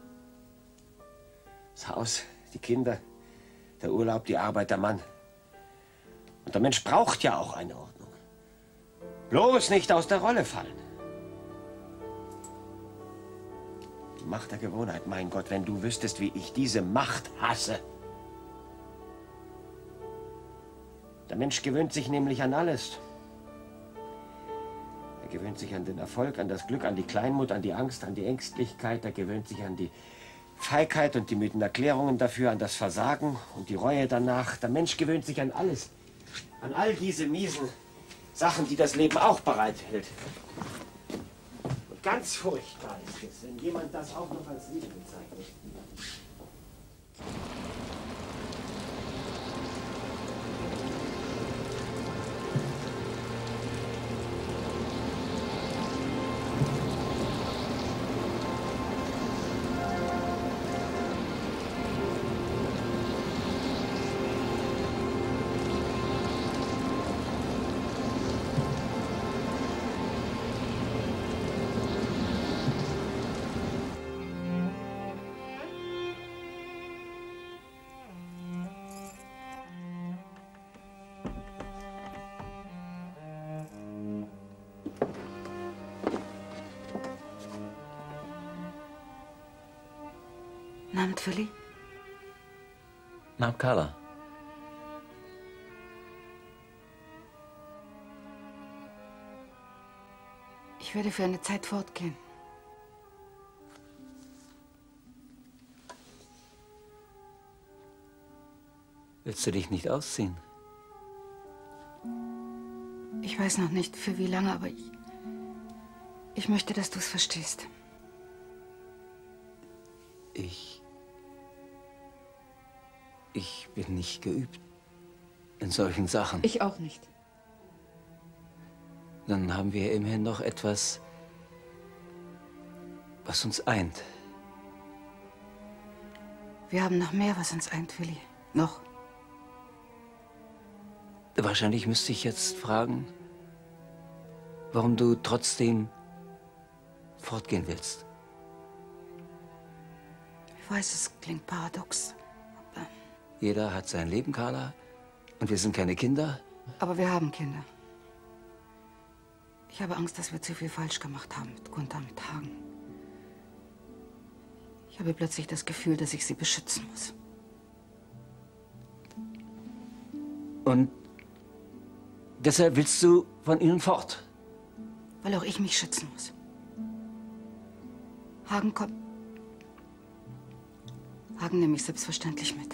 Das Haus, die Kinder, der Urlaub, die Arbeit, der Mann. Und der Mensch braucht ja auch eine Ordnung. Bloß nicht aus der Rolle fallen. Macht der Gewohnheit. Mein Gott, wenn du wüsstest, wie ich diese Macht hasse. Der Mensch gewöhnt sich nämlich an alles. Er gewöhnt sich an den Erfolg, an das Glück, an die Kleinmut, an die Angst, an die Ängstlichkeit. Er gewöhnt sich an die Feigheit und die müden Erklärungen dafür, an das Versagen und die Reue danach. Der Mensch gewöhnt sich an alles. An all diese miesen Sachen, die das Leben auch bereithält. Und ganz furchtbar ist es, wenn jemand das auch noch als Liebe bezeichnet. Abend, Willi. Abend, Carla. Ich werde für eine Zeit fortgehen. Willst du dich nicht ausziehen? Ich weiß noch nicht, für wie lange, aber ich möchte, dass du es verstehst. Ich bin nicht geübt in solchen Sachen. Ich auch nicht. Dann haben wir immerhin noch etwas, was uns eint. Wir haben noch mehr, was uns eint, Willi. Noch. Wahrscheinlich müsste ich jetzt fragen, warum du trotzdem fortgehen willst. Ich weiß, es klingt paradox. Jeder hat sein Leben, Carla. Und wir sind keine Kinder. Aber wir haben Kinder. Ich habe Angst, dass wir zu viel falsch gemacht haben mit Gunther, mit Hagen. Ich habe plötzlich das Gefühl, dass ich sie beschützen muss. Und deshalb willst du von ihnen fort? Weil auch ich mich schützen muss. Hagen kommt. Hagen nehme ich selbstverständlich mit.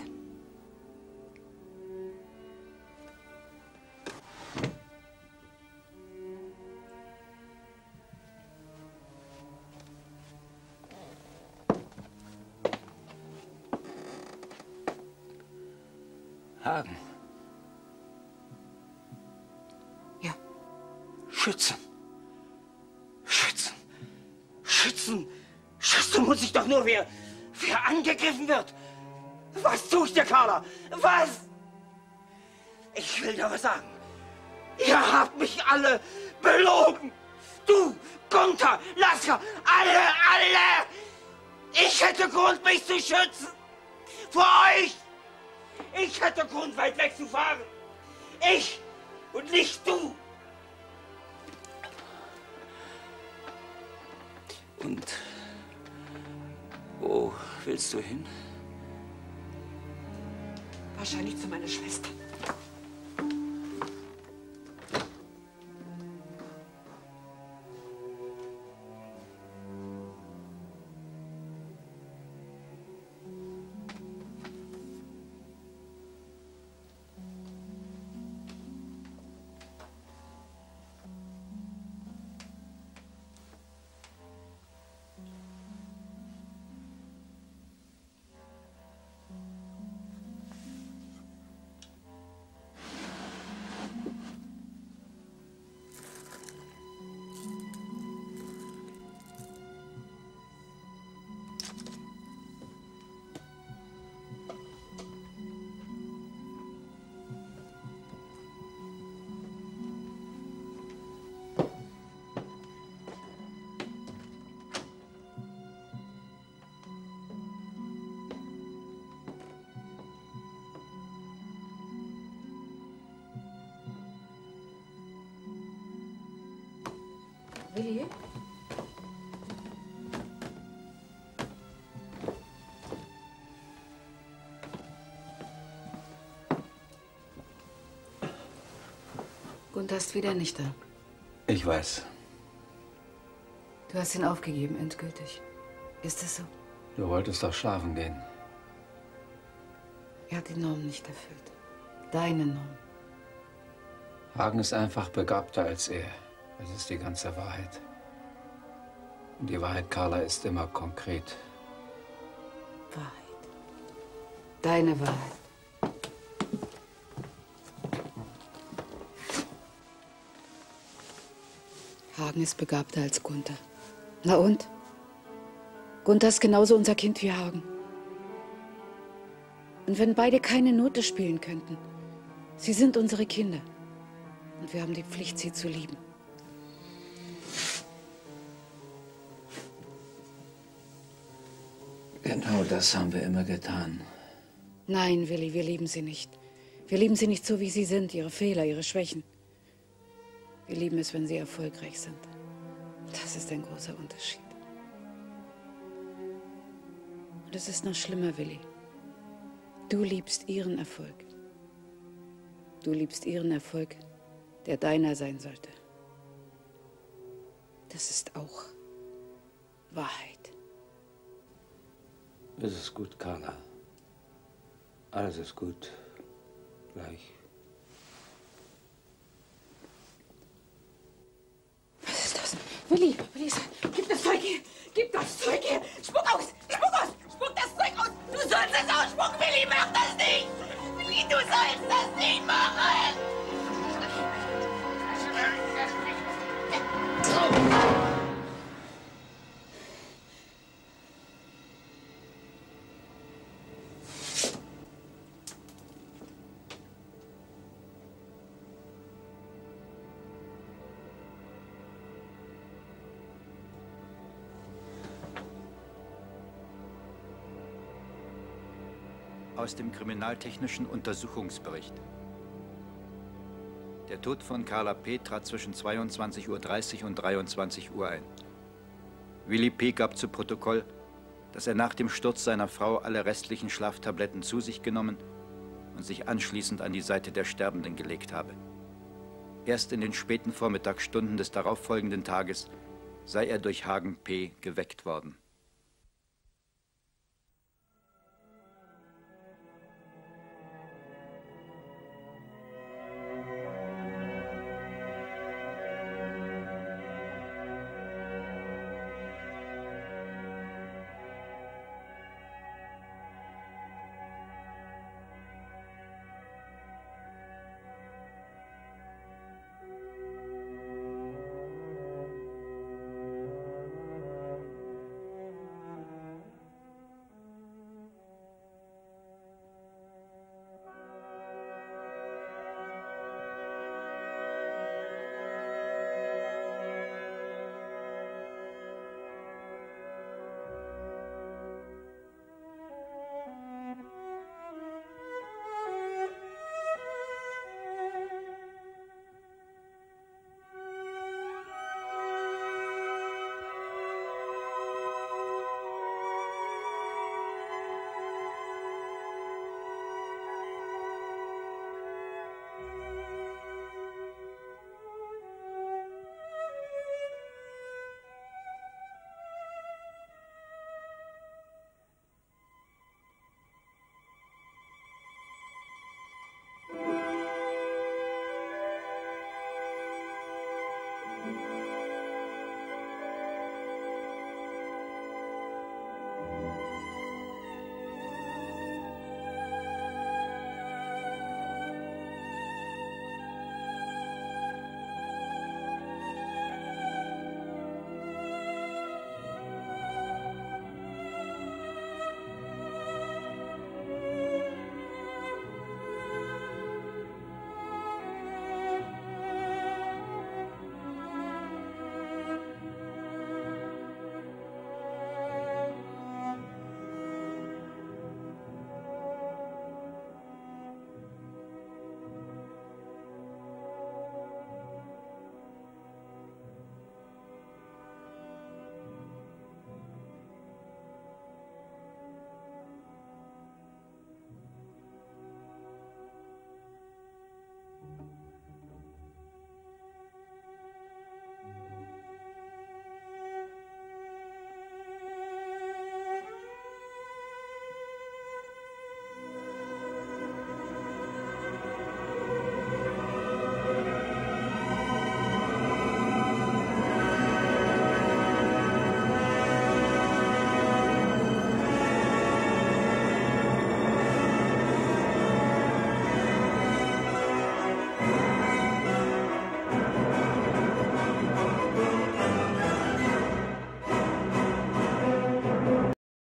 Hagen. Ja. Schützen. Schützen. Schützen. Schützen muss ich doch nur, wer angegriffen wird. Was tue ich dir, Carla? Was? Ich will dir was sagen. Ihr habt mich alle belogen. Du, Gunther, Lasker, alle. Ich hätte Grund, mich zu schützen. Vor euch. Ich hätte Grund, weit wegzufahren. Ich und nicht du. Und wo willst du hin? Wahrscheinlich zu meiner Schwester. Willi? Gunther ist wieder nicht da. Ich weiß. Du hast ihn aufgegeben, endgültig. Ist es so? Du wolltest doch schlafen gehen. Er hat die Norm nicht erfüllt. Deine Norm. Hagen ist einfach begabter als er. Das ist die ganze Wahrheit. Und die Wahrheit, Carla, ist immer konkret. Wahrheit. Deine Wahrheit. Hagen ist begabter als Gunther. Na und? Gunther ist genauso unser Kind wie Hagen. Und wenn beide keine Note spielen könnten, sie sind unsere Kinder. Und wir haben die Pflicht, sie zu lieben. Genau das haben wir immer getan. Nein, Willi, wir lieben sie nicht. Wir lieben sie nicht so, wie sie sind, ihre Fehler, ihre Schwächen. Wir lieben es, wenn sie erfolgreich sind. Das ist ein großer Unterschied. Und es ist noch schlimmer, Willi. Du liebst ihren Erfolg. Du liebst ihren Erfolg, der deiner sein sollte. Das ist auch Wahrheit. Es ist gut, Carla. Alles ist gut. Gleich. Was ist das? Willi, gib das Zeug her! Gib das Zeug her! Spuck aus! Spuck aus! Spuck das Zeug aus! Du sollst es ausspucken, Willi! Mach das nicht! Willi, du sollst das nicht machen! Aus dem kriminaltechnischen Untersuchungsbericht. Der Tod von Carla P. trat zwischen 22:30 Uhr und 23 Uhr ein. Willi P. gab zu Protokoll, dass er nach dem Sturz seiner Frau alle restlichen Schlaftabletten zu sich genommen und sich anschließend an die Seite der Sterbenden gelegt habe. Erst in den späten Vormittagsstunden des darauffolgenden Tages sei er durch Hagen P. geweckt worden.